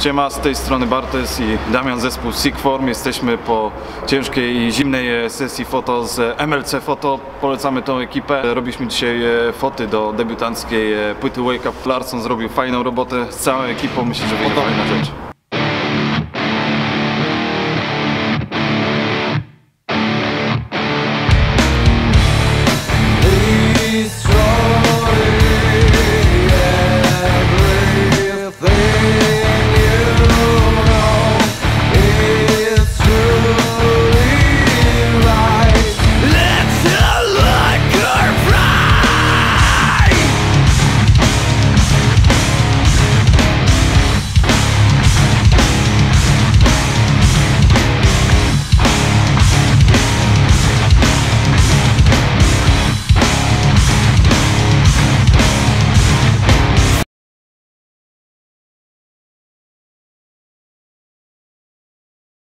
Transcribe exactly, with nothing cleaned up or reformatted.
Siema, z tej strony Bartes i Damian, zespół Seekform. Jesteśmy po ciężkiej i zimnej sesji foto z M L C Photo. Polecamy tą ekipę. Robiliśmy dzisiaj foty do debiutanckiej płyty Wake Up. Larson zrobił fajną robotę z całą ekipą. Myślę, że będzie fajna rzecz.